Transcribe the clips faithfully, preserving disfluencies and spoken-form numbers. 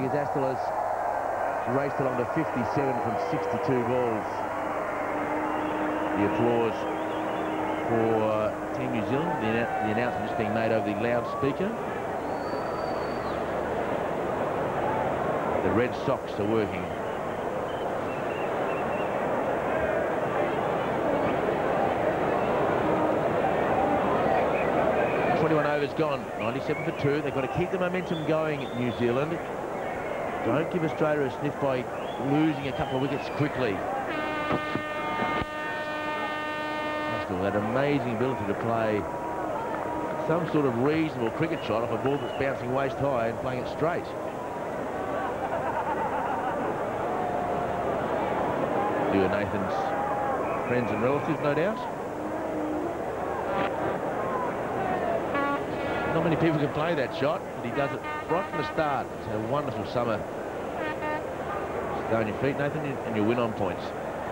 as Astel has raced along to fifty-seven from sixty-two balls. The applause for uh, Team New Zealand, the, the announcement just being made over the loudspeaker. The Red Sox are working. twenty-one overs gone, ninety-seven for two. They've got to keep the momentum going, New Zealand. Don't give Australia a sniff by losing a couple of wickets quickly. Astel had amazing ability to play some sort of reasonable cricket shot off a ball that's bouncing waist high and playing it straight. Few of Nathan's friends and relatives, no doubt. Not many people can play that shot, but he does it right from the start. It's a wonderful summer. Stay on your feet, Nathan, and you'll win on points.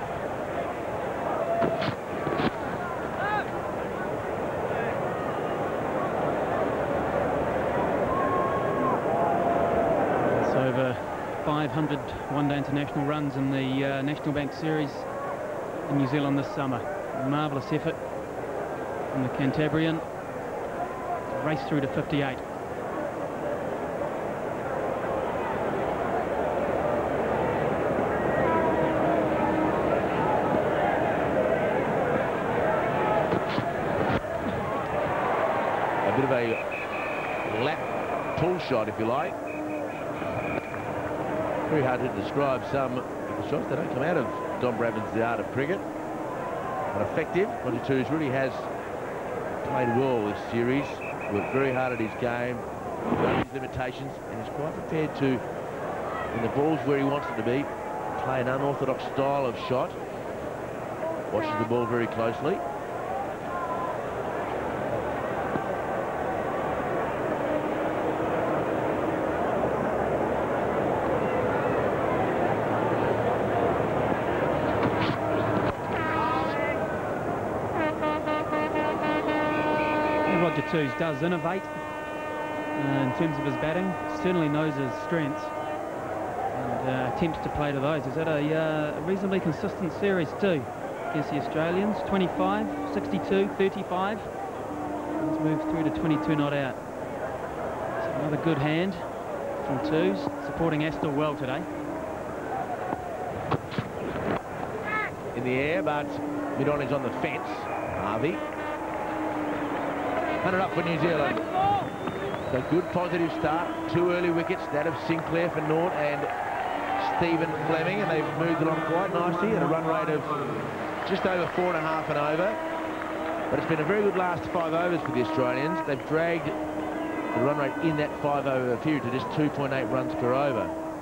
It's over five hundred one-day international runs in the uh, National Bank Series in New Zealand this summer. A marvellous effort from the Cantabrian. Race through to fifty-eight. A bit of a lap pull shot, if you like. Very hard to describe some of the shots. They don't come out of Don Bradman's The Art of Cricket. But effective. twenty-twos really has played well this series. Worked very hard at his game, knows his limitations, and is quite prepared to, when the ball's where he wants it to be, play an unorthodox style of shot. Watches the ball very closely. Twos does innovate uh, in terms of his batting, certainly knows his strengths and uh, attempts to play to those. He's had a uh, reasonably consistent series too against the Australians. Twenty-five, sixty-two, thirty-five. He's moved through to twenty-two not out. So another good hand from twos, supporting Astel well today. In the air, but mid-on is on the fence. Harvey. one hundred up for New Zealand. A good positive start. Two early wickets, that of Sinclair for North and Stephen Fleming, and they've moved along quite nicely at a run rate of just over four and a half and over. But it's been a very good last five overs for the Australians. They've dragged the run rate in that five over period to just two point eight runs per over.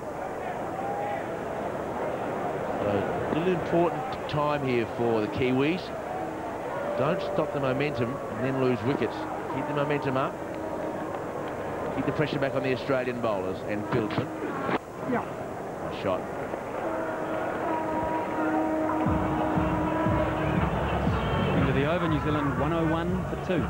So a little important time here for the Kiwis. Don't stop the momentum and then lose wickets. Keep the momentum up. Keep the pressure back on the Australian bowlers and Fieldsman. Yeah. Nice shot. Into the over, New Zealand one oh one for two.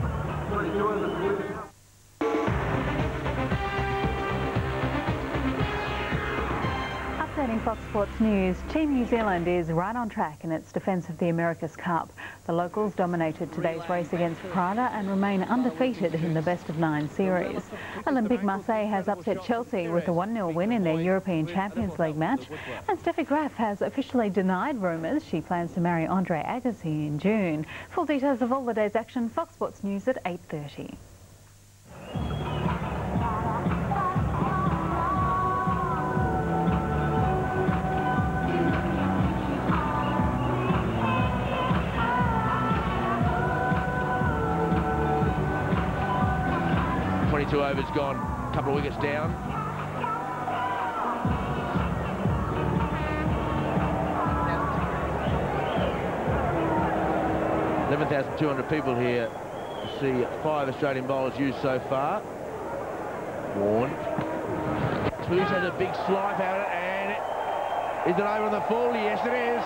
Updating Fox Sports News, Team New Zealand is right on track in its defence of the America's Cup. The locals dominated today's race against Prada and remain undefeated in the best-of-nine series. Olympique Marseille has upset Chelsea with a one nil win in their European Champions League match. And Steffi Graf has officially denied rumours she plans to marry Andre Agassi in June. Full details of all the day's action, Fox Sports News at eight thirty. twenty-two overs gone, a couple of wickets down. eleven thousand two hundred people here to see five Australian bowlers used so far. Warren. Twos has a big slice at it, and is it over on the full? Yes, it is.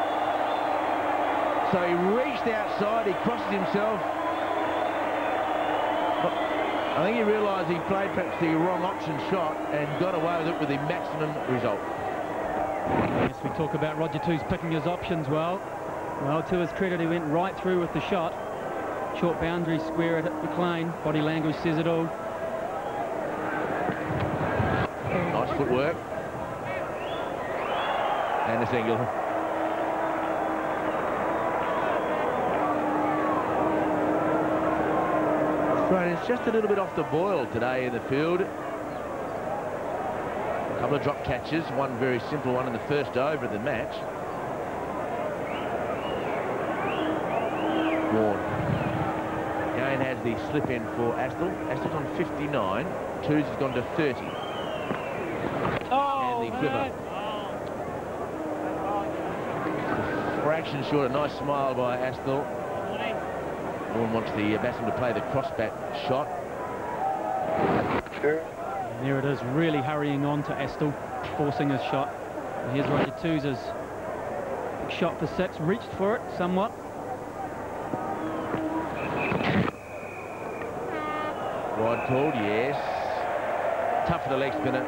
So he reached outside, he crosses himself. I think he realised he played perhaps the wrong option shot and got away with it with the maximum result. Yes, we talk about Roger Tooze picking his options well. Well, to his credit, he went right through with the shot. Short boundary, square at McLean. Body language says it all. Nice footwork. And a single. Australia's just a little bit off the boil today in the field. A couple of drop catches, one very simple one in the first over of the match. Ward. Again has the slip in for Astle. Astle's on fifty-nine. Tooze has gone to thirty. Oh, and the flipper. Fraction short, a nice smile by Astle. Warren wants the uh, batsman to play the crossbat shot. And there it is, really hurrying on to Astle, forcing his shot. And here's Roger Tooze's shot for six, reached for it somewhat. Wide pulled, yes. Tough for the leg spinner.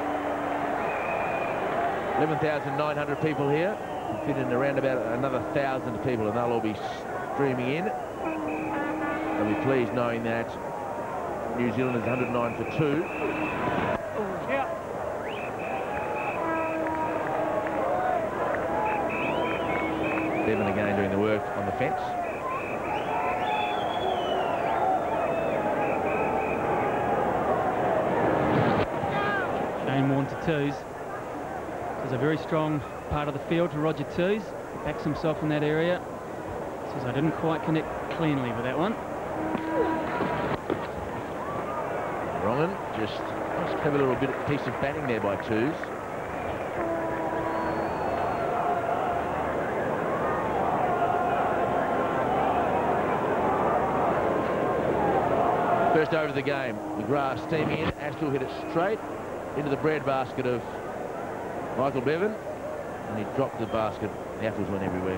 eleven thousand nine hundred people here. Fit in around about another thousand people, and they'll all be streaming in. They'll be pleased knowing that New Zealand is one hundred nine for two. Oh, yeah. Bevan again doing the work on the fence. Shane Warne to Tooze. This is a very strong part of the field for Roger Tooze. Backs himself in that area. Says I didn't quite connect cleanly with that one. Wrongen just just have a little bit piece of batting there by Tooze. First over of the game. McGrath steaming in. Astle hit it straight into the breadbasket of Michael Bevan, and he dropped the basket. The apples went everywhere.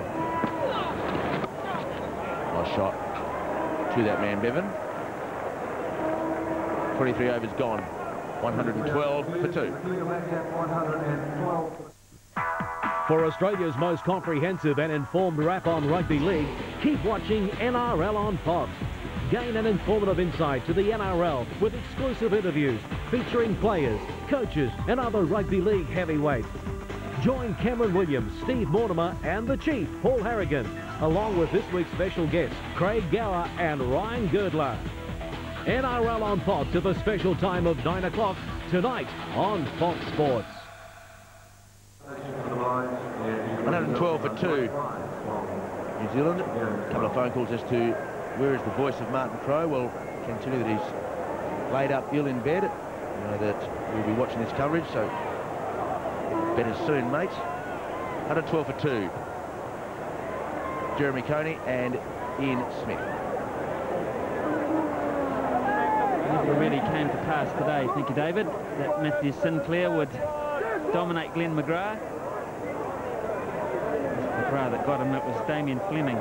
Nice shot to that man, Bevan. twenty-three overs gone. one hundred twelve for two. For Australia's most comprehensive and informed wrap on rugby league, keep watching N R L on Fox. Gain an informative insight to the N R L with exclusive interviews featuring players, coaches and other rugby league heavyweights. Join Cameron Williams, Steve Mortimer and the Chief, Paul Harrigan, along with this week's special guests, Craig Gower and Ryan Girdler. N R L on Fox at the special time of nine o'clock tonight on Fox Sports. one hundred twelve for two. New Zealand. A couple of phone calls as to where is the voice of Martin Crowe. Well, continue that he's laid up ill in bed. You know that we'll be watching this coverage, so better soon, mate. one hundred twelve for two. Jeremy Coney and Ian Smith. Never really came to pass today, thank you, David, that Matthew Sinclair would dominate Glenn McGrath. McGrath that got him, it was Damien Fleming.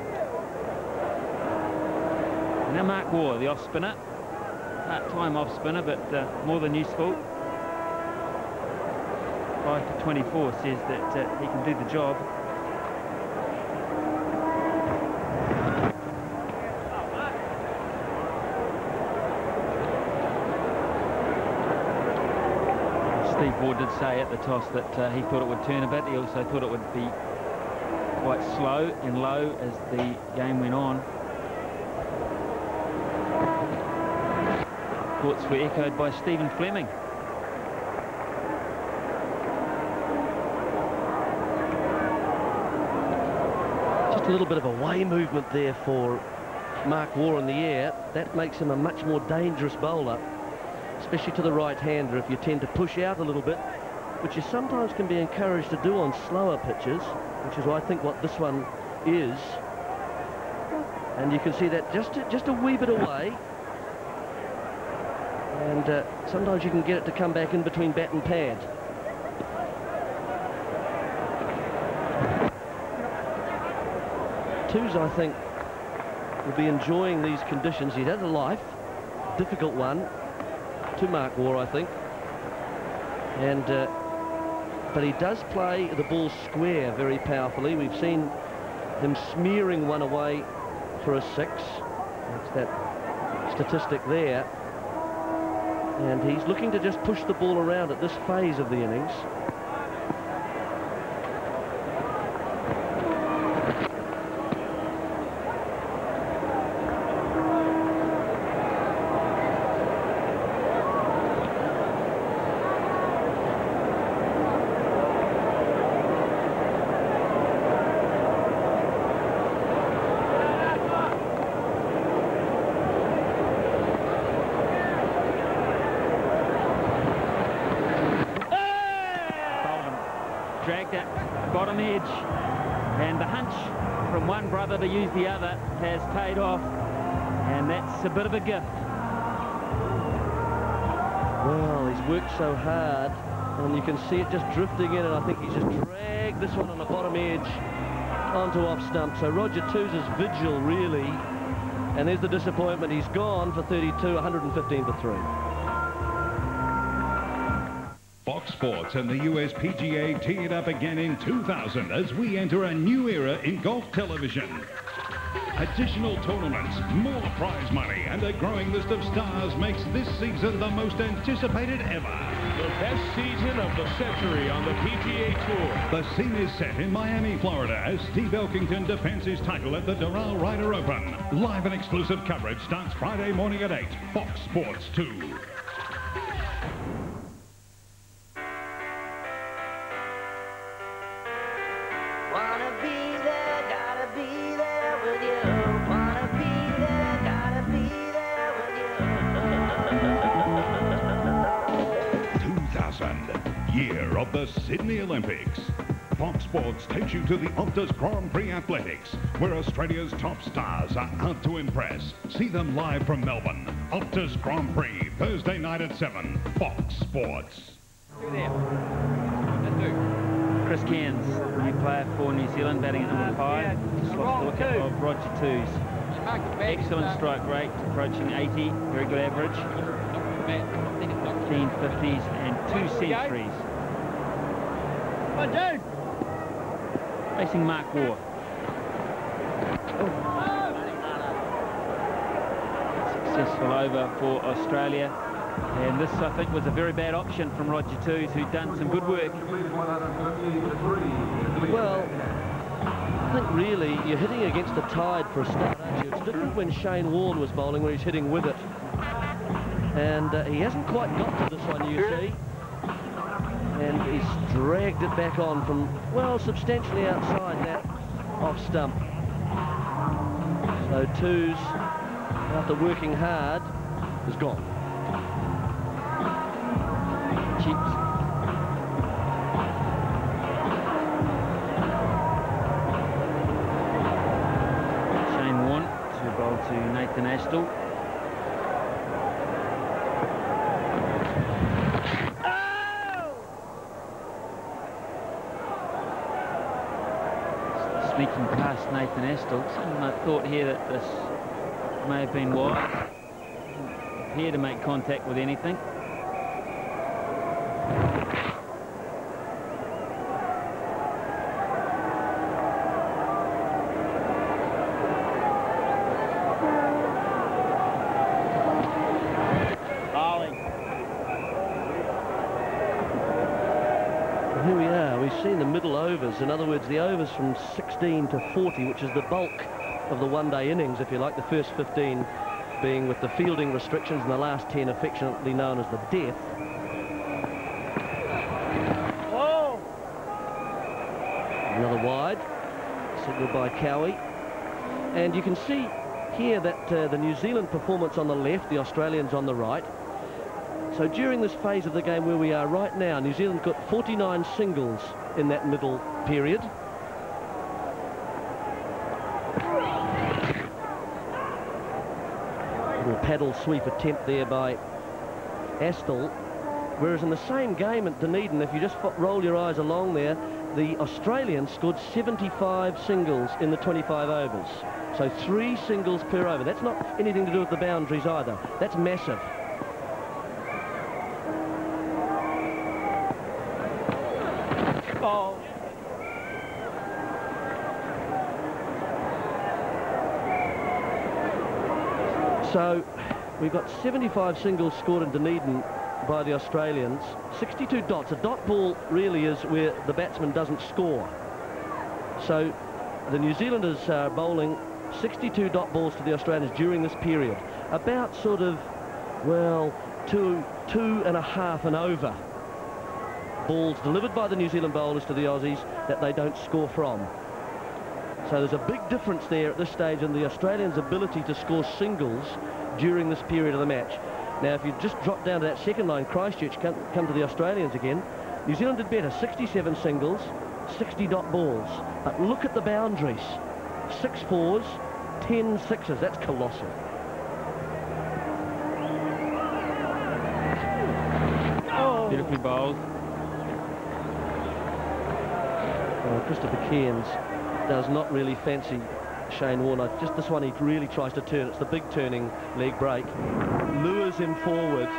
Now Mark Waugh, the off-spinner. Part-time off-spinner, but uh, more than useful. five for twenty-four says that uh, he can do the job. Steve Waugh did say at the toss that uh, he thought it would turn a bit. He also thought it would be quite slow and low as the game went on. Thoughts were echoed by Stephen Fleming. Just a little bit of a way movement there for Mark Waugh in the air. That makes him a much more dangerous bowler, especially to the right-hander if you tend to push out a little bit, which you sometimes can be encouraged to do on slower pitches, which is I think what this one is. And you can see that just a, just a wee bit away. And uh, sometimes you can get it to come back in between bat and pad. Tooze, I think, will be enjoying these conditions. He's had a life, difficult one, to Mark Waugh, I think. And uh, but he does play the ball square very powerfully. We've seen him smearing one away for a six. That's that statistic there. And he's looking to just push the ball around at this phase of the innings. Dragged it, bottom edge, and the hunch from one brother to use the other has paid off, and that's a bit of a gift. Well, he's worked so hard, and you can see it just drifting in, and I think he's just dragged this one on the bottom edge onto off stump. So Roger Tooze's vigil, really, and there's the disappointment. He's gone for thirty-two, one hundred fifteen for three. Fox Sports and the U S P G A tee it up again in two thousand as we enter a new era in golf television. Additional tournaments, more prize money, and a growing list of stars makes this season the most anticipated ever. The best season of the century on the P G A Tour. The scene is set in Miami, Florida, as Steve Elkington defends his title at the Doral Ryder Open. Live and exclusive coverage starts Friday morning at eight. Fox Sports two. Wanna be there, gotta be there with you. Wanna be there, gotta be there with you. two thousand, year of the Sydney Olympics. Fox Sports takes you to the Optus Grand Prix Athletics, where Australia's top stars are out to impress. See them live from Melbourne. Optus Grand Prix, Thursday night at seven. Fox Sports. Chris Cairns, new player for New Zealand, batting at number five. Just lost the wicket of Roger Tooze. Excellent strike rate, approaching eighty, very good average. fifteen fifties and two centuries. Facing Mark Waugh. Successful over for Australia. And this, I think, was a very bad option from Roger Tooze, who'd done some good work. Well, I think really you're hitting against the tide for a start, aren't you? It's different when Shane Warne was bowling, where he's hitting with it. And uh, he hasn't quite got to this one, you see. And he's dragged it back on from, well, substantially outside that off stump. So Tooze, after working hard, is gone. Cheeks. Shane Warne to bowl to Nathan Astle. Sneaking past Nathan Astle. I thought here that this may have been wide. Didn't appear to make contact with anything. Here we are, we've seen the middle overs, in other words the overs from sixteen to forty, which is the bulk of the one-day innings, if you like, the first fifteen being with the fielding restrictions and the last ten affectionately known as the death. Whoa! Another wide, signalled by Cowie. And you can see here that uh, the New Zealand performance on the left, the Australians on the right. So during this phase of the game where we are right now, New Zealand got forty-nine singles in that middle period. Little paddle sweep attempt there by Astle. Whereas in the same game at Dunedin, if you just roll your eyes along there, the Australians scored seventy-five singles in the twenty-five overs. So three singles per over. That's not anything to do with the boundaries either. That's massive. Oh. So we've got seventy-five singles scored in Dunedin by the Australians, sixty-two dots. A dot ball really is where the batsman doesn't score. So the New Zealanders are bowling sixty-two dot balls to the Australians during this period. About sort of, well, two, two and a half and over balls delivered by the New Zealand bowlers to the Aussies that they don't score from. So there's a big difference there at this stage in the Australians' ability to score singles during this period of the match. Now, if you just drop down to that second line, Christchurch come, come to the Australians again. New Zealand did better, sixty-seven singles, sixty dot balls. But look at the boundaries. Six fours, ten sixes. That's colossal. Oh. Beautifully bowled. Well, Christopher Cairns does not really fancy Shane Warner. Just this one, he really tries to turn. It's the big turning leg break. Lures him forward.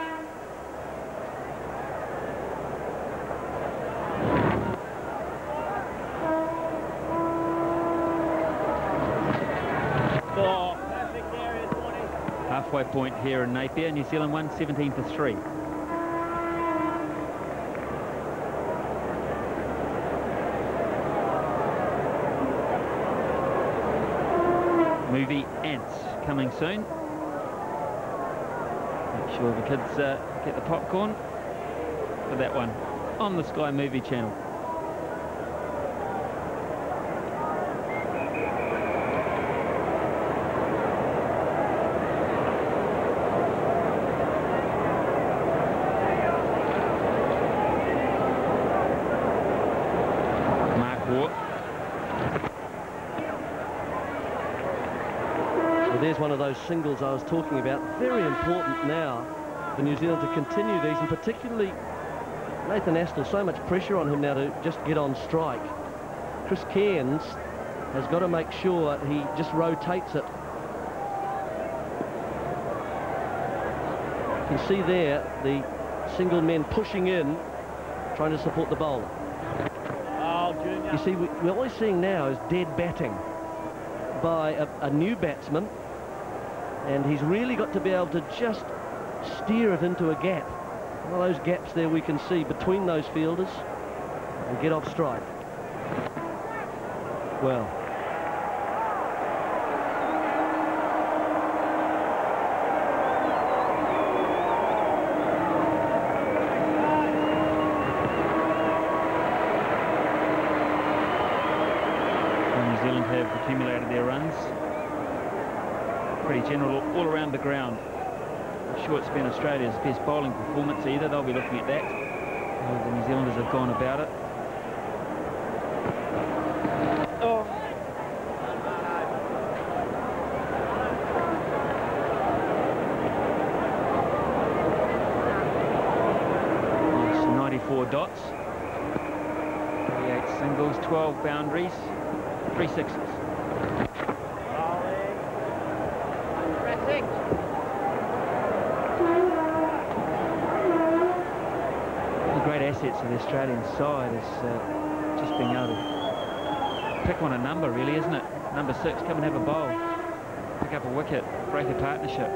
Oh. Halfway point here in Napier. New Zealand won seventeen for three. Movie Ants coming soon. Make sure the kids uh, get the popcorn for that one on the Sky Movie channel. Mark Waugh. There's one of those singles I was talking about. Very important now for New Zealand to continue these, and particularly Nathan Astle, so much pressure on him now to just get on strike. Chris Cairns has got to make sure he just rotates it. You can see there the single men pushing in, trying to support the bowler. Oh, Junior. You see, we, we're always seeing now is dead batting by a, a new batsman, and he's really got to be able to just steer it into a gap. One of those gaps there we can see between those fielders and get off strike. Well, New Zealand have accumulated their runs. Pretty general all around the ground. I'm sure it's been Australia's best bowling performance either. They'll be looking at that. Well, the New Zealanders have gone about it. Oh. Nice, ninety-four dots. thirty-eight singles, twelve boundaries, three sixes. Great assets of the Australian side is uh, just being able to pick on a number, really, isn't it? Number six, come and have a bowl, pick up a wicket, break a partnership.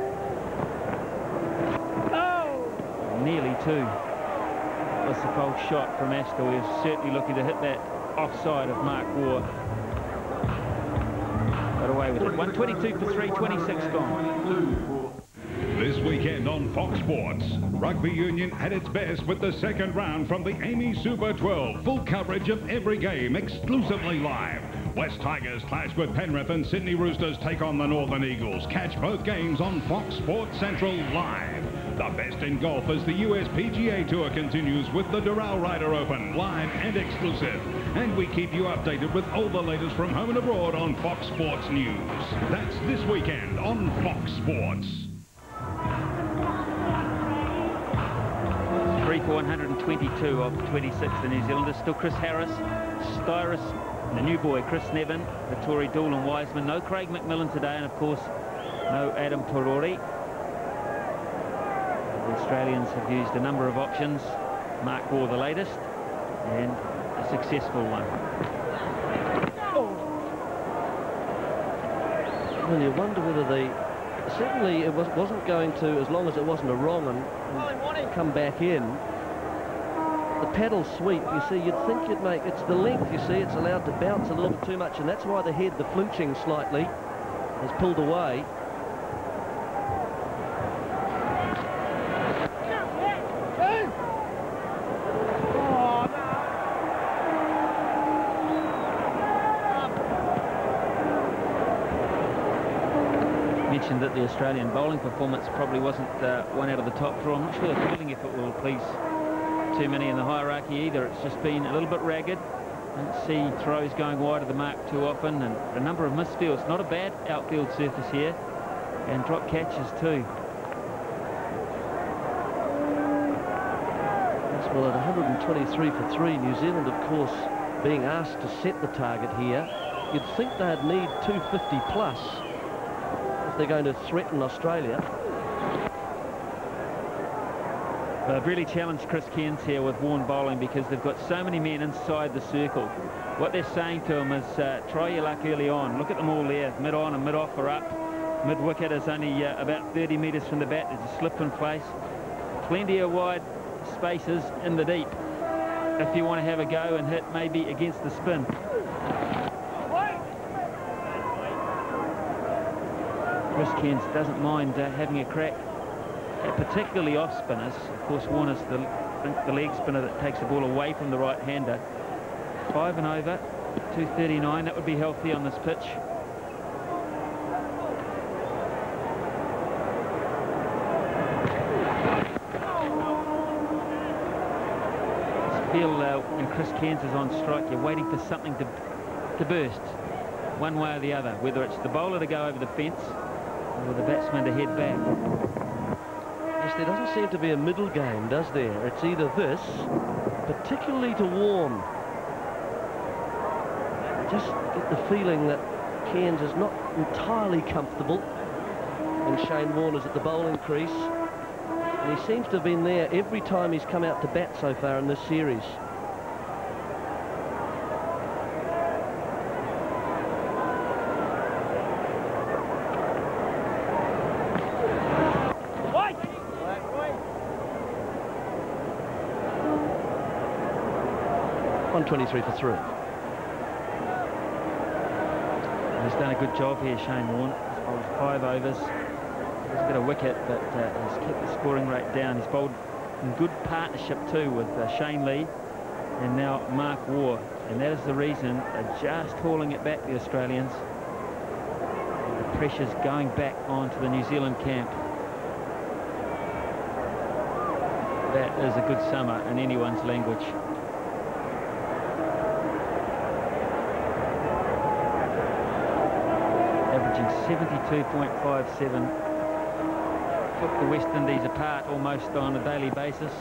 Oh! Nearly two. Was the false shot from Astle. He was certainly looking to hit that offside of Mark Waugh. Got away with it. one twenty-two for three, twenty-six gone. This weekend on Fox Sports, Rugby Union at its best with the second round from the Amy Super twelve. Full coverage of every game, exclusively live. West Tigers clash with Penrith and Sydney Roosters take on the Northern Eagles. Catch both games on Fox Sports Central live. The best in golf as the U S P G A Tour continues with the Doral Ryder Open, live and exclusive. And we keep you updated with all the latest from home and abroad on Fox Sports News. That's this weekend on Fox Sports. Three for one hundred twenty-two of the twenty-six, the New Zealanders. Still Chris Harris, Styrus, and the new boy Chris Nevin, Vittori, Dool and Wiseman. No Craig McMillan today, and of course no Adam Perori. The Australians have used a number of options. Mark Waugh the latest, and a successful one. Well, you wonder whether they... Certainly it was, wasn't going to, as long as it wasn't a wrong and, and come back in. The paddle sweep, you see, you'd think you'd make... It's the length, you see, it's allowed to bounce a little bit too much, and that's why the head, the flinching slightly, has pulled away. Mentioned that the Australian bowling performance probably wasn't uh, one out of the top draw. I'm not sure the fielding effort will please too many in the hierarchy either. It's just been a little bit ragged. I don't see throws going wide of the mark too often, and a number of misfields. Not a bad outfield surface here, and drop catches too. Well, at one hundred twenty-three for three, New Zealand, of course, being asked to set the target here, you'd think they'd need two fifty plus if they're going to threaten Australia. They've really challenged Chris Cairns here with Warne bowling, because they've got so many men inside the circle. What they're saying to him is uh, try your luck early on. Look at them all there. Mid on and mid off are up. Mid wicket is only uh, about thirty metres from the bat. There's a slip in place. Plenty of wide spaces in the deep if you want to have a go and hit maybe against the spin. Chris Cairns doesn't mind uh, having a crack at particularly off spinners. Of course, Warner's the, the leg spinner that takes the ball away from the right-hander. Five and over, two thirty-nine. That would be healthy on this pitch. Feel uh, when Chris Cairns is on strike, you're waiting for something to, to burst, one way or the other, whether it's the bowler to go over the fence or the batsman to head back. Yes, there doesn't seem to be a middle game, does there? It's either this, particularly to Warne. Just get the feeling that Cairns is not entirely comfortable when Shane Warne is at the bowling crease. And he seems to have been there every time he's come out to bat so far in this series. one twenty-three for three. He's done a good job here, Shane Warne. He's bowled five overs. He's got a wicket, but uh, he's kept the scoring rate down. He's bowled in good partnership too with uh, Shane Lee and now Mark Waugh, and that is the reason they're just hauling it back, the Australians. The pressure's going back onto the New Zealand camp. That is a good summer in anyone's language. Averaging seventy-two point five seven. Took the West Indies apart almost on a daily basis.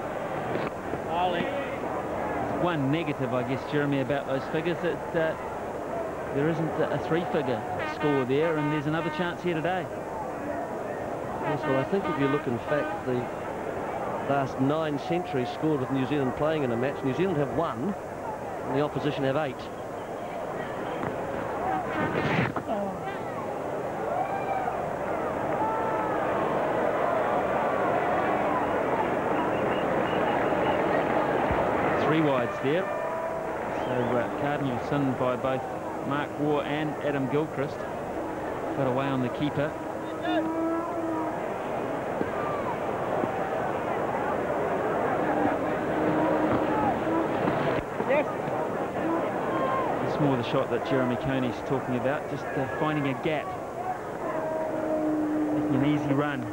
There's one negative, I guess, Jeremy, about those figures, that uh, there isn't a three-figure score there, and there's another chance here today. Yes, well, I think if you look, in fact, the last nine centuries scored with New Zealand playing in a match, New Zealand have one, and the opposition have eight. Three wides there. So uh, Cardinalson by both Mark Waugh and Adam Gilchrist got away on the keeper. Yes. It's more the shot that Jeremy Coney's talking about, just uh, finding a gap, making an easy run.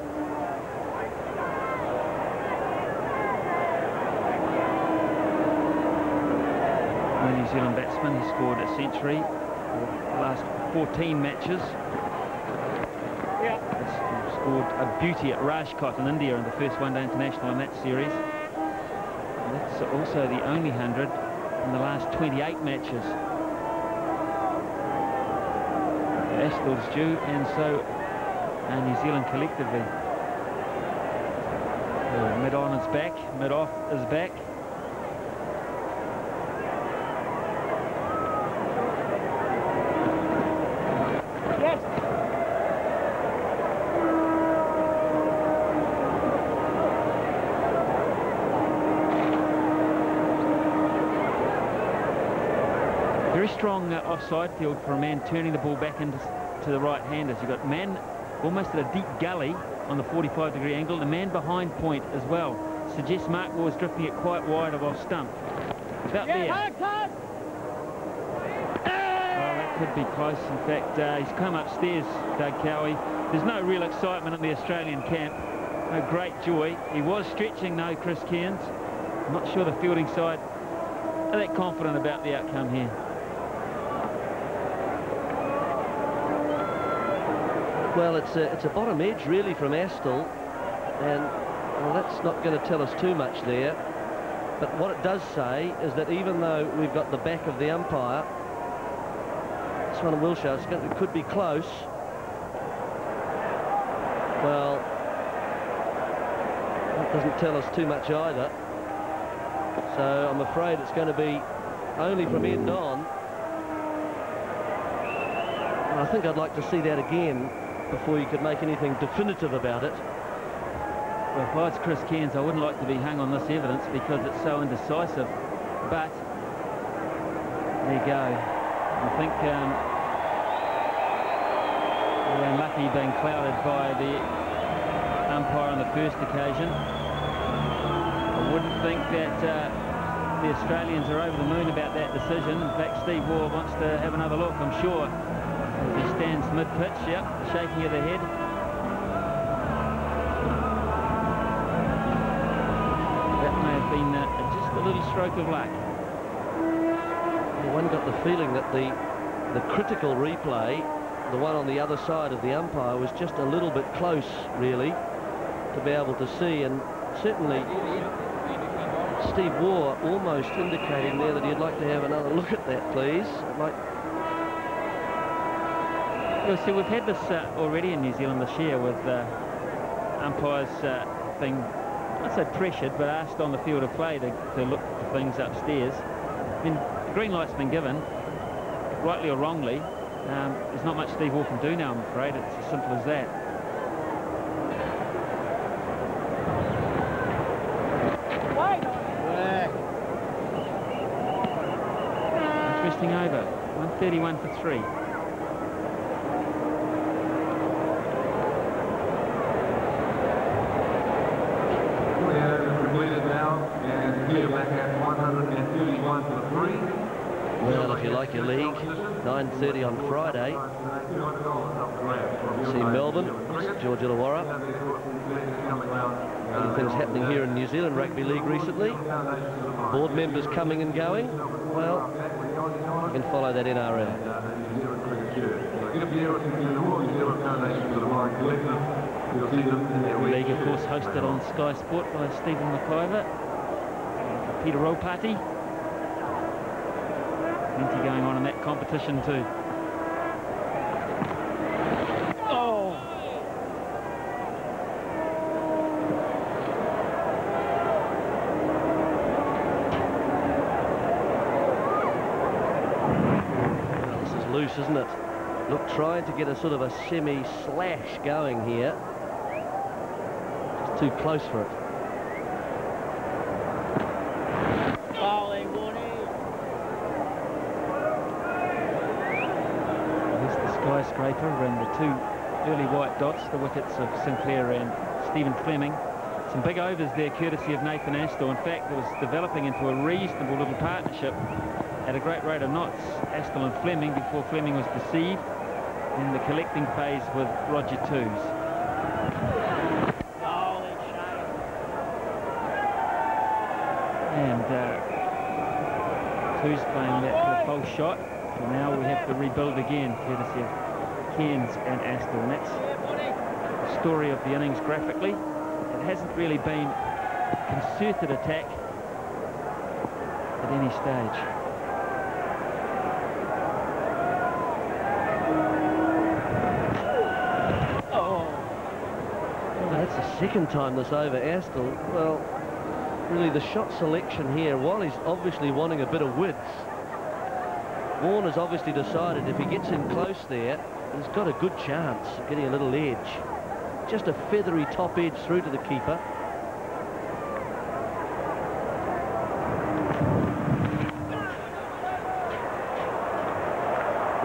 New Zealand batsman, he scored a century for the last fourteen matches. Yeah. He scored a beauty at Rajkot in India in the first one-day international in that series. And that's also the only hundred in the last twenty-eight matches. Astor's due, and so are New Zealand collectively. So mid-on is back, mid-off is back. very strong uh, offside field for a man turning the ball back into to the right-handers. You've got man almost at a deep gully on the forty-five degree angle. The man behind point as well. Suggests Mark Moore's drifting it quite wide of off stump. About Yeah, there. hard, hard. Well, that could be close. In fact, uh, he's come upstairs, Doug Cowie. There's no real excitement in the Australian camp. No great joy. He was stretching, though, Chris Cairns. I'm not sure the fielding side are that confident about the outcome here. Well, it's a, it's a bottom edge, really, from Astle. And, well, that's not going to tell us too much there. But what it does say is that even though we've got the back of the umpire, this one will show it's going to, it could be close. Well, that doesn't tell us too much either. So I'm afraid it's going to be only from end on. And I think I'd like to see that again before you could make anything definitive about it. Well, if I was Chris Cairns, I wouldn't like to be hung on this evidence because it's so indecisive. But there you go. I think um, we're unlucky being clouded by the umpire on the first occasion. I wouldn't think that uh, the Australians are over the moon about that decision. In fact, Steve Waugh wants to have another look, I'm sure. He stands mid-pitch, yep, shaking of the head. Been uh, just a little stroke of luck. Well, one got the feeling that the the critical replay, the one on the other side of the umpire, was just a little bit close, really, to be able to see. And certainly Steve Waugh almost indicating there that he'd like to have another look at that, please. Like, well, see, we've had this uh, already in New Zealand this year with uh, umpires uh, being, I'd say pressured, but asked on the field of play to, to look for things upstairs. I mean, the green light's been given, rightly or wrongly. Um, there's not much Steve Waugh can do now, I'm afraid. It's as simple as that. Interesting over. one thirty-one for three. well, if you like your league, nine thirty on Friday. See Melbourne, George Illawarra. Other things happening here in New Zealand Rugby League recently. Board members coming and going. Well, you can follow that N R L. The league, of course, hosted on Sky Sport by Stephen McIver, Peter Ropati. Plenty going on in that competition too. Oh! Well, this is loose, isn't it? Look, trying to get a sort of a semi-slash going here. Just too close for it. Skyscraper and the two early white dots, the wickets of Sinclair and Stephen Fleming. Some big overs there courtesy of Nathan Astle. In fact, it was developing into a reasonable little partnership at a great rate of knots, Astle and Fleming, before Fleming was deceived in the collecting phase with Roger Twos. And uh, Twos playing that for a false shot. So now we have to rebuild again, courtesy of Cairns and Astle. And that's the story of the innings graphically. It hasn't really been a concerted attack at any stage. Oh. Well, that's the second time this over Astle. Well, really the shot selection here, while he's obviously wanting a bit of width, Warner's obviously decided if he gets in close there, he's got a good chance of getting a little edge. Just a feathery top edge through to the keeper.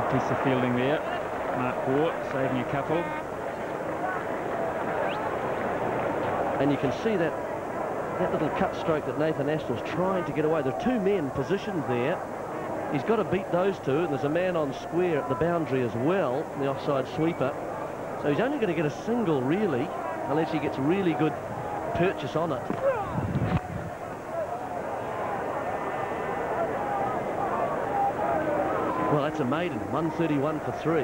piece of fielding there. Mark Waugh saving a couple. And you can see that that little cut stroke that Nathan Astle's trying to get away. There are two men positioned there. He's got to beat those two, and there's a man on square at the boundary as well, the offside sweeper. So he's only going to get a single, really, unless he gets really good purchase on it. Well, that's a maiden, one thirty-one for three.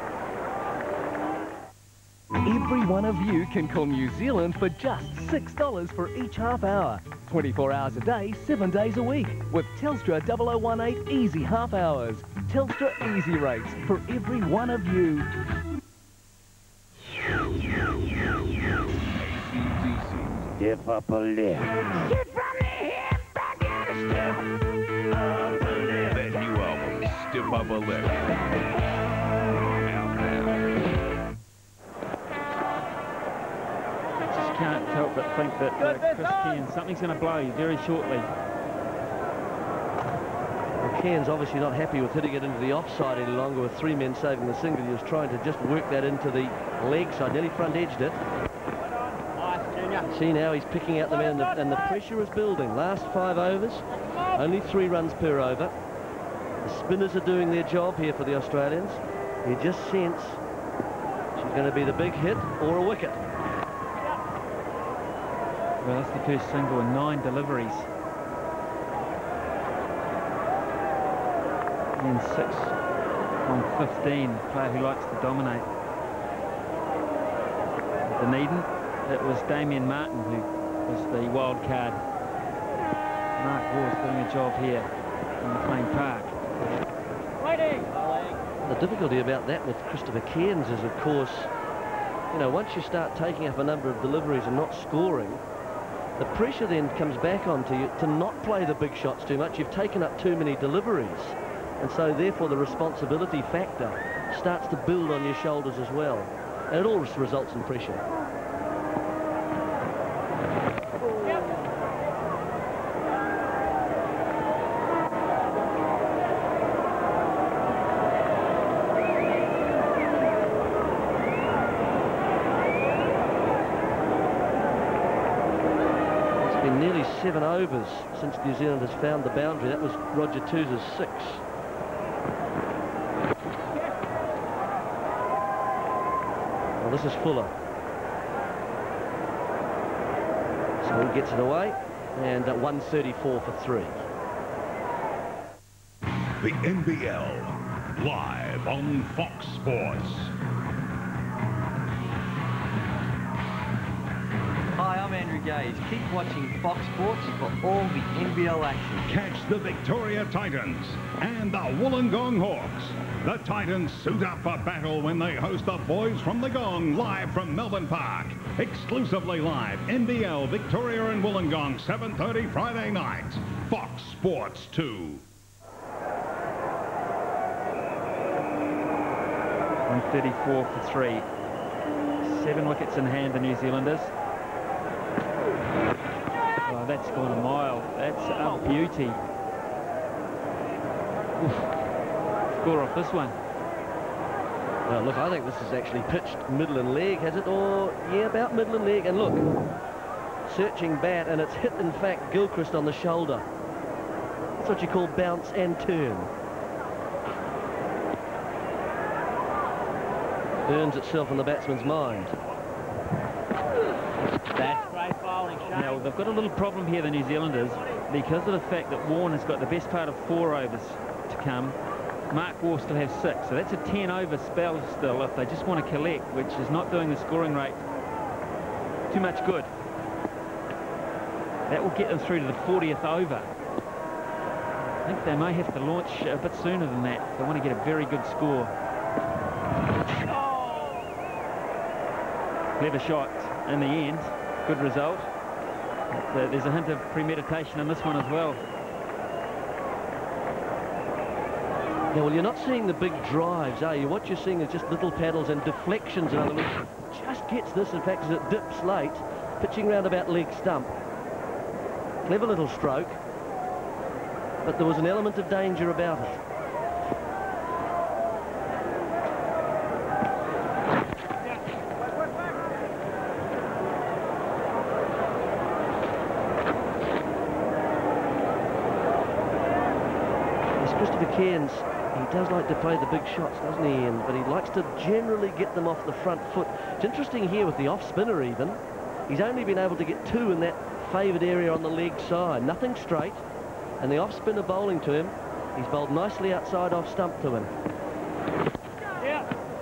Every one of you can call New Zealand for just six dollars for each half hour. twenty-four hours a day, seven days a week. With Telstra double oh one eight Easy Half Hours. Telstra Easy Rates for every one of you. Step up a left. Get from the hip, back out a step. Up a left. That new album, Step Up a Left. Out now. Just can't help but think that uh, Chris Cairns, something's going to blow very shortly. Well, Cairns obviously not happy with hitting it into the offside any longer with three men saving the single. He was trying to just work that into the leg side, nearly front-edged it. See now he's picking out the man, and the, and the pressure is building. Last five overs, only three runs per over. The spinners are doing their job here for the Australians. You just sense she's going to be the big hit or a wicket. Well, that's the first single in nine deliveries. And six on fifteen, player who likes to dominate. Dunedin, it was Damien Martin who was the wild card. Mark Waugh's doing a job here in McLean Park. Waiting. The difficulty about that with Christopher Cairns is, of course, you know, once you start taking up a number of deliveries and not scoring, the pressure then comes back onto you to not play the big shots too much. You've taken up too many deliveries, and so therefore the responsibility factor starts to build on your shoulders as well, and it all results in pressure. Nearly seven overs since New Zealand has found the boundary. That was Roger Tooze's six. Well, this is Fuller. So he gets it away, and at one thirty-four for three. The N B L, live on Fox Sports. Hi, I'm Andrew Gage. Keep watching Fox Sports for all the N B L action. Catch the Victoria Titans and the Wollongong Hawks. The Titans suit up for battle when they host the boys from the Gong live from Melbourne Park. Exclusively live, N B L Victoria and Wollongong, seven thirty Friday night. Fox Sports two. one thirty-four for three. Seven wickets in hand, the New Zealanders. Oh, that's gone a mile. That's a beauty. Oof. Score off this one. Well, look, I think this is actually pitched middle and leg, has it? Or, yeah, about middle and leg. And look, searching bat, and it's hit, in fact, Gilchrist on the shoulder. That's what you call bounce and turn. Burns itself in the batsman's mind. That's great bowling, Shane. Now, they've got a little problem here, the New Zealanders, because of the fact that Warner's got the best part of four overs to come. Mark Waugh still has six, so that's a ten over spell still if they just want to collect, which is not doing the scoring rate too much good. That will get them through to the fortieth over. I think they may have to launch a bit sooner than that if they want to get a very good score. Clever shot in the end, good result. But, uh, there's a hint of premeditation in this one as well. Yeah, well, you're not seeing the big drives, are you? What you're seeing is just little paddles and deflections. In other words, just gets this, in fact, as it dips late, pitching round about leg stump. Clever little stroke, but there was an element of danger about it. Christopher Cairns, he does like to play the big shots, doesn't he, Ian? But he likes to generally get them off the front foot. It's interesting here with the off-spinner even. He's only been able to get two in that favoured area on the leg side. Nothing straight. And the off-spinner bowling to him, he's bowled nicely outside off stump to him. Yeah.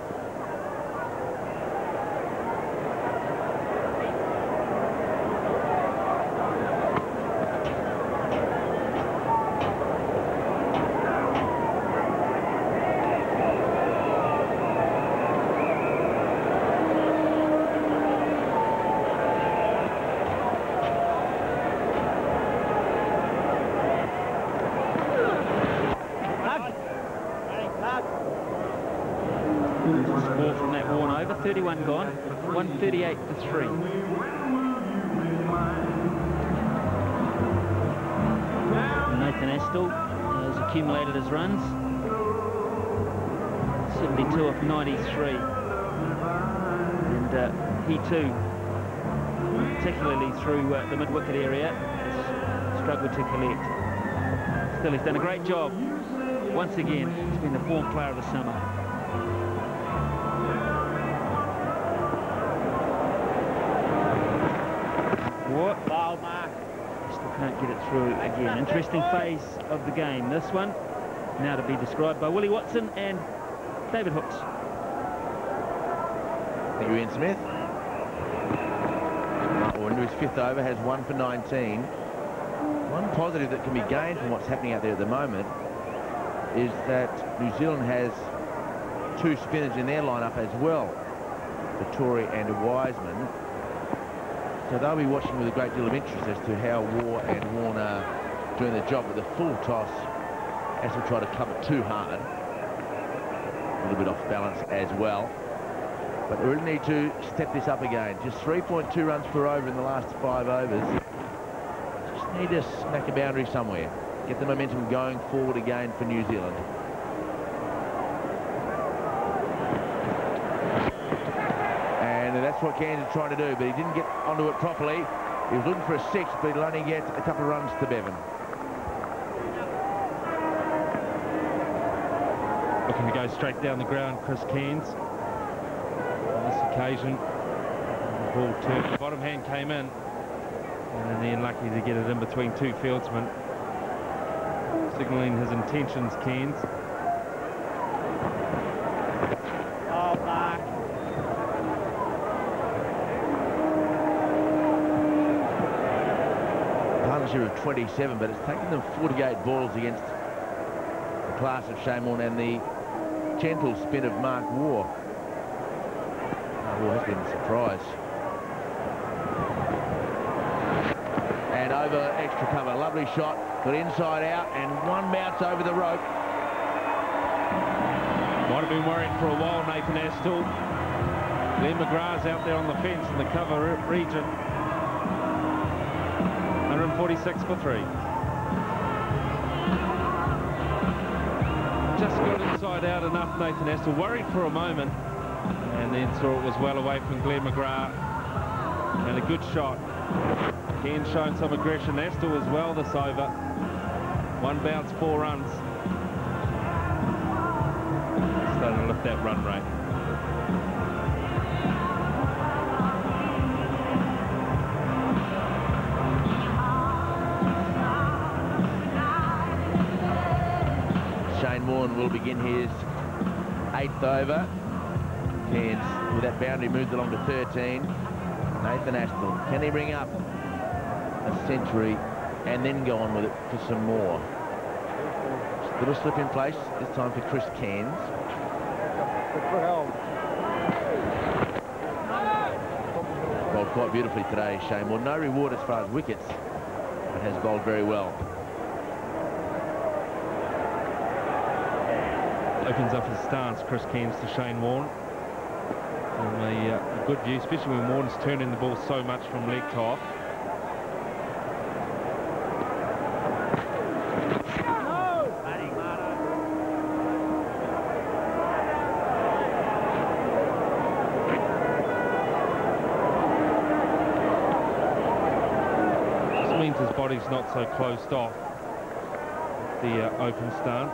Score from that worn over, thirty-one gone, one thirty-eight to three. Nathan Astle has accumulated his runs, seventy-two off ninety-three, and uh, he too, particularly through uh, the mid-wicket area, has struggled to collect. Still, he's done a great job. Once again, he's been the form player of the summer. What? Wow, Mark. Still can't get it through again. Interesting phase of the game. This one now to be described by Willie Watson and David Hooks. Thank you, Ian Smith. Or into his fifth over, has one for nineteen. One positive that can be gained from what's happening out there at the moment is that New Zealand has two spinners in their lineup as well, Vittori and Wiseman. So they'll be watching with a great deal of interest as to how Waugh and Warner are doing their job with the full toss as we try to cover too hard. A little bit off balance as well. But they really need to step this up again. Just three point two runs per over in the last five overs. Just need to smack a boundary somewhere. Get the momentum going forward again for New Zealand. And that's what Cairns is trying to do, but he didn't get onto it properly. He was looking for a six, but he'll only get a couple of runs to Bevan. Looking to go straight down the ground, Chris Cairns. On this occasion, the ball turned, the bottom hand came in, and then lucky to get it in between two fieldsmen, signalling his intentions, Cairns. Oh, Mark. Partnership of twenty-seven, but it's taken them forty-eight balls against the class of Shane Warne and the gentle spin of Mark Waugh. Mark Waugh has been a surprise. And over extra cover, lovely shot, got inside out, and one bounce over the rope. Might have been worried for a while, Nathan Astle. Glenn McGrath's out there on the fence in the cover region. one forty-six for three. Just got inside out enough, Nathan Astle. Worried for a moment, and then saw it was well away from Glenn McGrath. And a good shot. Cairns showing some aggression. Astle as well this over. One bounce, four runs. Starting to lift that run rate. Shane Warne will begin his eighth over. Cairns, with that boundary, moved along to thirteen. Nathan Astle, can he bring up a century and then go on with it for some more? Little slip in place, this time for Chris Cairns. Bowled quite beautifully today, Shane Warne. No reward as far as wickets, but has bowled very well. Opens up his stance, Chris Cairns to Shane Warne. And a, uh, a good view, especially when Warne's turning the ball so much from leg to off. This means his body's not so closed off. the uh, open stance.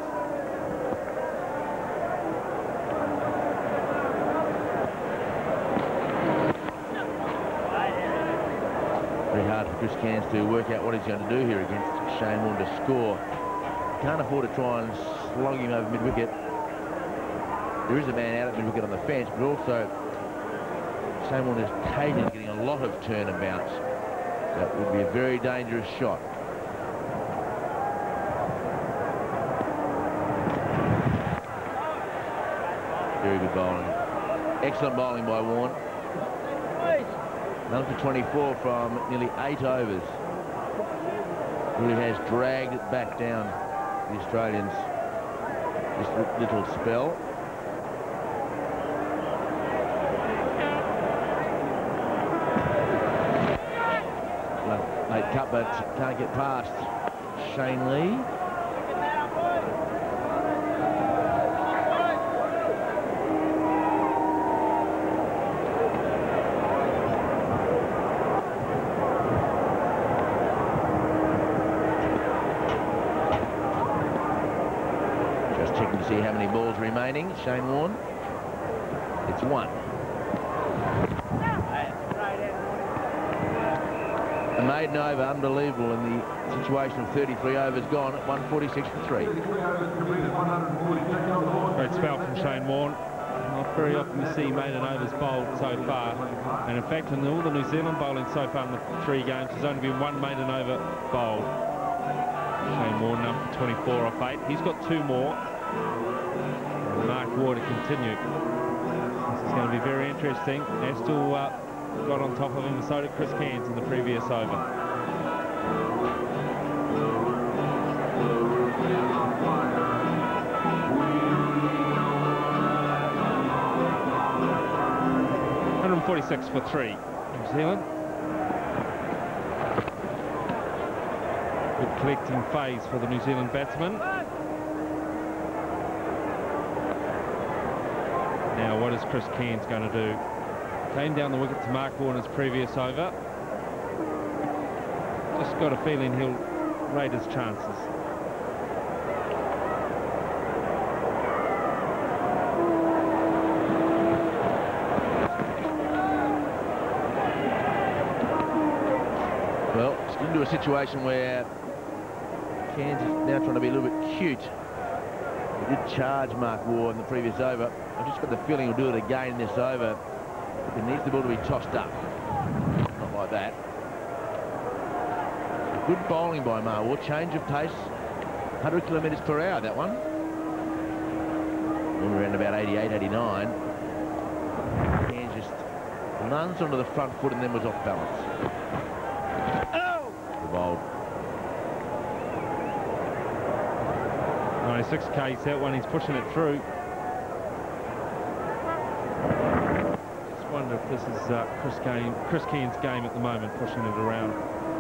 Very hard for Chris Cairns to work out what he's going to do here against Shane Warne to score. Can't afford to try and slog him over mid-wicket. There is a man out at mid-wicket on the fence, but also Shane Warne is occasionally getting a lot of turn and bounce. That would be a very dangerous shot. Very good bowling. Excellent bowling by Warne. None for twenty-four from nearly eight overs. Really has dragged it back down, the Australians, this little spell. Late cut, but can't get past Shane Lee. Just checking to see how many balls remaining. Shane Warne. It's one. A maiden over, unbelievable in the situation of thirty-three overs gone at one forty-six for three. Great spell from Shane Warne. Not very often we see maiden overs bowled so far. And in fact, in all the New Zealand bowling so far in the three games, there's only been one maiden over bowled. Shane Warne number twenty-four off eight. He's got two more. And Mark Waugh to continue. This is going to be very interesting. Astle uh, got on top of him, and so did Chris Cairns in the previous over. one forty-six for three, New Zealand. Good collecting phase for the New Zealand batsman. Now, what is Chris Cairns going to do? Came down the wicket to Mark Waugh in his previous over. Just got a feeling he'll rate his chances. Well, it's into a situation where Cairns is now trying to be a little bit cute. He did charge Mark Waugh in the previous over. I've just got the feeling he'll do it again in this over. It needs the ball to be tossed up. Not like that. Good bowling by Mark Waugh. Change of pace. one hundred kilometres per hour, that one. All around about eighty-eight, eighty-nine. Cairns just lunged onto the front foot and then was off balance. Oh! The bowl. ninety-six K's that one. He's pushing it through. I wonder if this is uh, Chris, game, Chris Cairns' game at the moment, pushing it around.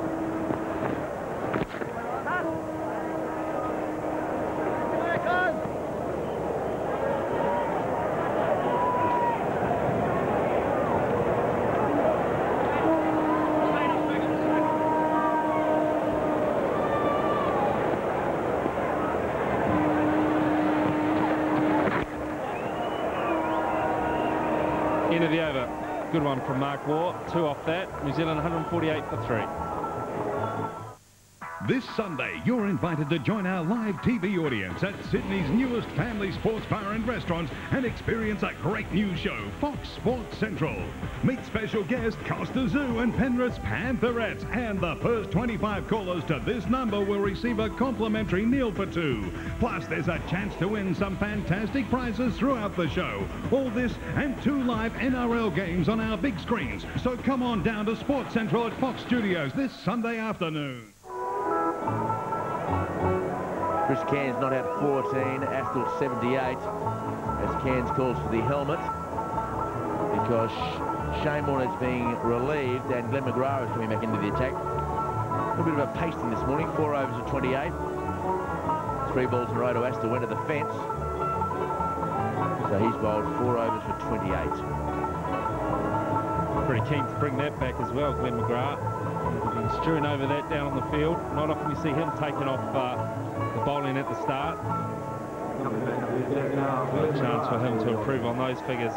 End of the over. Good one from Mark Waugh. Two off that. New Zealand one forty-eight for three. This Sunday, you're invited to join our live T V audience at Sydney's newest family sports bar and restaurant and experience a great new show, Fox Sports Central. Meet special guest Costa Zoo and Penrith's Pantherettes, and the first twenty-five callers to this number will receive a complimentary meal for two. Plus, there's a chance to win some fantastic prizes throughout the show. All this and two live N R L games on our big screens. So come on down to Sports Central at Fox Studios this Sunday afternoon. Chris Cairns not out fourteen, Astle seventy-eight, as Cairns calls for the helmet, because Shane Warne is being relieved and Glenn McGrath is coming back into the attack. A little bit of a pasting this morning, four overs of twenty-eight. Three balls in a row to Astle, went to the fence. So he's bowled four overs for twenty-eight. Pretty keen to bring that back as well, Glenn McGrath. He's been strewing over that down on the field. Not often you see him taking off uh, the bowling struggling at the start. Got a chance for him to improve on those figures.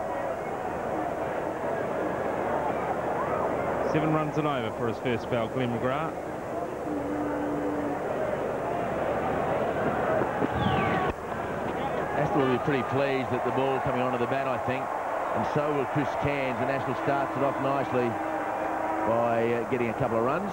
Seven runs and over for his first spell, Glenn McGrath. Astor will be pretty pleased at the ball coming onto the bat, I think, and so will Chris Cairns, and Astor starts it off nicely by uh, getting a couple of runs.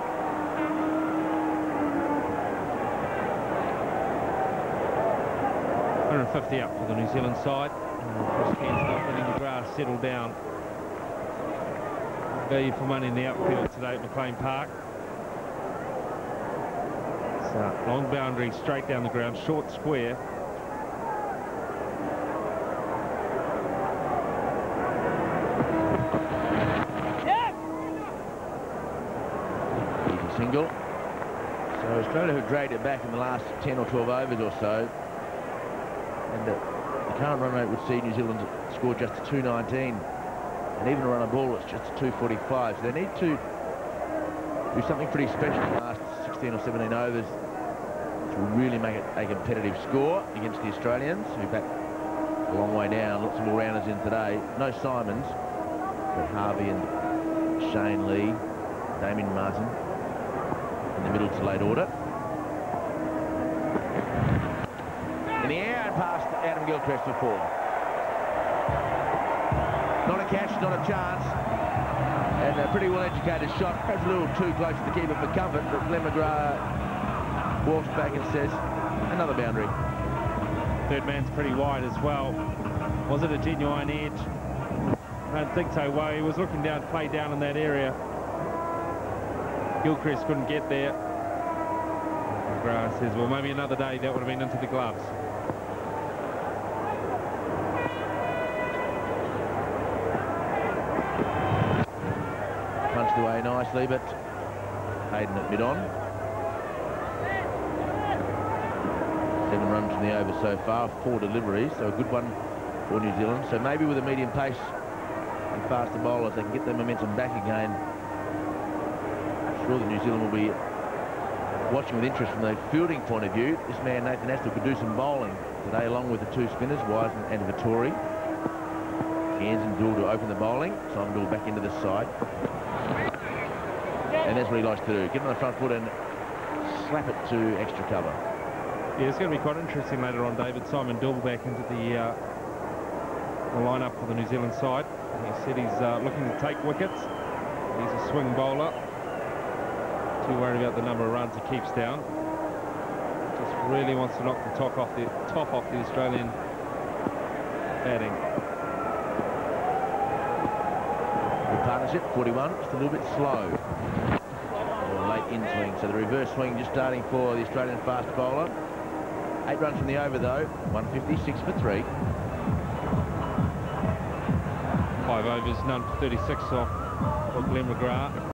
one fifty up for the New Zealand side. And Chris Cairns not letting McGrath settle down. Value for money in the outfield today at McLean Park. So long boundary straight down the ground, short square. Easy single. So Australia have dragged it back in the last ten or twelve overs or so. And uh, the current run rate would see New Zealand score just a two nineteen. And even a run of ball, it's just a two forty-five. So they need to do something pretty special in the last sixteen or seventeen overs to really make it a competitive score against the Australians, who bat a long way down. Lots of all-rounders in today. No Simons, but Harvey and Shane Lee, Damien Martin in the middle to late order. In the air and past Adam Gilchrist for four. Not a catch, not a chance, and a pretty well-educated shot. Perhaps a little too close to the keeper for comfort, but Glenn McGrath walks back and says, another boundary. Third man's pretty wide as well. Was it a genuine edge? I don't think so. Well, he was looking down, play down in that area. Gilchrist couldn't get there. McGrath says, well, maybe another day that would have been into the gloves. Punched away nicely, but Hayden at mid-on. Seven runs from the over so far, four deliveries, so a good one for New Zealand. So maybe with a medium pace and faster bowlers, they can get their momentum back again. I'm sure that New Zealand will be watching with interest from the fielding point of view. This man, Nathan Astor, could do some bowling today, along with the two spinners, Wiseman and Vittori. Cairns and Dool to open the bowling. Simon Dool back into the side. And that's what he likes to do. Get on the front foot and slap it to extra cover. Yeah, it's going to be quite interesting later on, David. Simon Dool back into the, uh, the lineup for the New Zealand side. He said he's uh, looking to take wickets. He's a swing bowler. Too worried about the number of runs he keeps down. Just really wants to knock the top off the top off the Australian batting. Good partnership, forty-one, just a little bit slow. Or late in swing, so the reverse swing just starting for the Australian fast bowler. Eight runs from the over though, one fifty-six for three. Five overs, none for thirty-six off for Glenn McGrath.